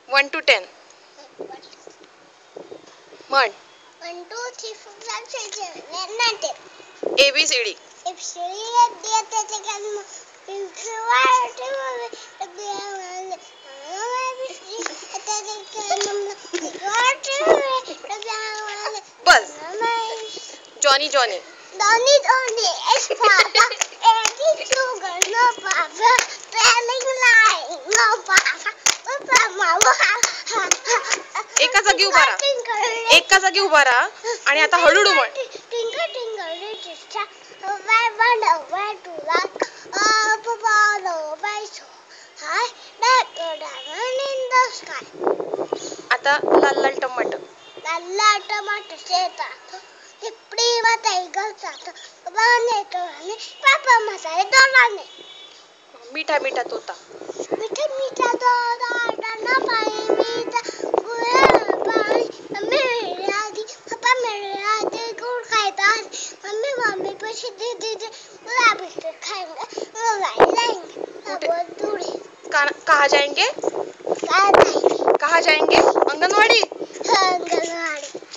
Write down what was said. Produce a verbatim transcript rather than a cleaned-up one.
One two ten म्हण. One two three four five six seven nine ten. A B C D. A B C D A त्याचे काम बस. Johnny Johnny. Donny Donny is Papa. Eating sugar, no Papa. Telling lie, no Papa. Papa. एका जागी उभा राहा. एका जागी उभा राहा आणि आता हळूहळू म्हण. Twinkle twinkle little star, I wonder where to rock. Up above the sky so high, like a diamond in the sky. आता लाल लाल टमाटर. लाल लाल टमाटर शेतात. टिपडी वाटाई गलतात. बाने तोरणे पापा मसाले तोरणे. मीठा मीठा तोता. मीठा मीठा तोता डाना पाणी मीठा गुळा पाणी. मम्मी मेरे आधी पापा मेरे आधी गुड़ खाएगा. मम्मी मम्मी पैसे दे दे दे गुलाबी के खाएंगे गुलाबी लाएंगे अब दूरी. कहाँ जाएंगे? कहाँ जाएंगे? कहाँ जाएंगे? अंगनवाड़ी. अंगनवाड़ी.